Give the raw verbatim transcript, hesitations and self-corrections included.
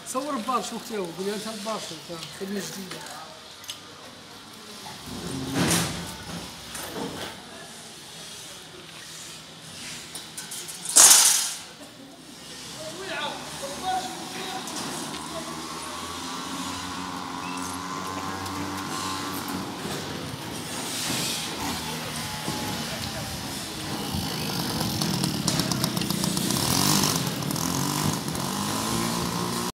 صور بارشو حتى هو، قول لها انت بارشو خدمه جديده.